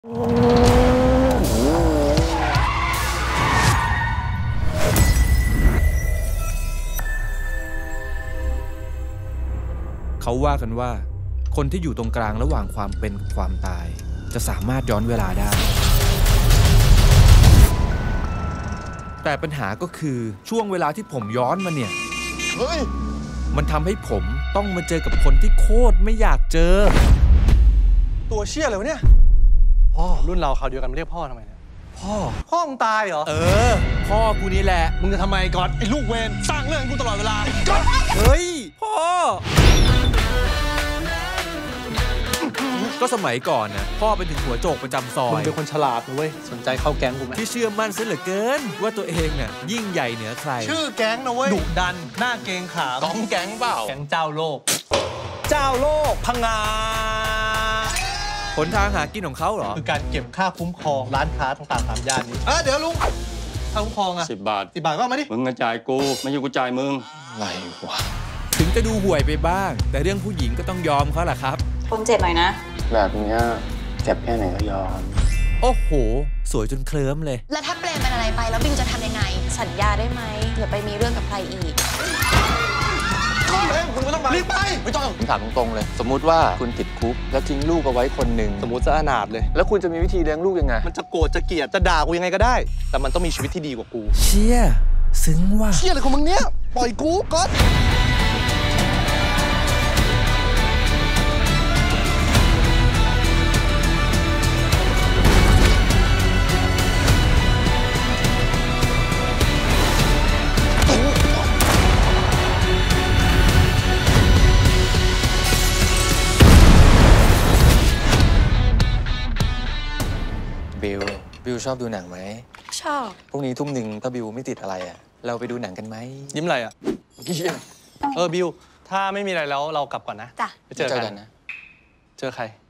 เขาว่ากันว่าคนที่อยู่ตรงกลางระหว่างความเป็นกับความตายจะสามารถย้อนเวลาได้แต่ปัญหาก็คือช่วงเวลาที่ผมย้อนมาเนี่ยมันทำให้ผมต้องมาเจอกับคนที่โคตรไม่อยากเจอตัวเชี่ยอะไรวะเนี่ยพ่อรุ่นเราคราวเดียวกันไม่เรียกพ่อทำไมเนี่ยพ่อมึงตายเหรอพ่อกูนี่แหละมึงจะทำไมก๊อตไอ้ลูกเวรสร้างเรื่องกูตลอดเวลาก๊อตเฮ้ยพ่อก็สมัยก่อนนะพ่อเป็นถึงหัวโจกประจำซอยมึงเป็นคนฉลาดนะเว้ยสนใจเข้าแก๊งกูไหมที่เชื่อมั่นซะเหลือเกินว่าตัวเองน่ะยิ่งใหญ่เหนือใครชื่อแก๊งนะเว้ยดุดันหน้าเกรงขามต้องแก๊งเปล่าแก๊งเจ้าโลกพังงาหนทางหากินของเขาเหรอคือการเก็บค่าคุ้มครองร้านค้าต่างๆตามย่านนี้เดี๋ยวลุงค่าคุ้มครองอะ 10 บาทก็มาดิมึงกระจายกูไม่ใช่กูจ่ายมึงอะไรวะถึงจะดูห่วยไปบ้างแต่เรื่องผู้หญิงก็ต้องยอมเขาแหละครับทนเจ็บหน่อยนะแบบนี้เจ็บแค่ไหนก็ยอมโอ้โหสวยจนเคลิ้มเลยแล้วถ้าเปลมเป็นอะไรไปแล้วบิงจะทำยังไงสัญญาได้ไหมอย่าไปมีเรื่องกับใครอีกคุณไม่ต้องมารีบไปไม่ต้องผมถามตรงๆเลยสมมุติว่าคุณติดคุกแล้วทิ้งลูกเอาไว้คนหนึ่งสมมติจะอนาถเลยแล้วคุณจะมีวิธีเลี้ยงลูกยังไงมันจะโกรธจะเกลียดจะด่ากูยังไงก็ได้แต่มันต้องมีชีวิตที่ดีกว่ากูเชี่ยซึ้งว่ะเชี่ยอะไรของมึงเนี่ยปล่อยกูก๊อตบิวชอบดูหนังไหมชอบพรุ่งนี้ทุ่มหนึ่งถ้าบิวไม่ติดอะไรเราไปดูหนังกันไหมยิ้มอะไรบิวถ้าไม่มีอะไรแล้วเรากลับก่อนนะจ้ะไปเจอกันนะเจอใคร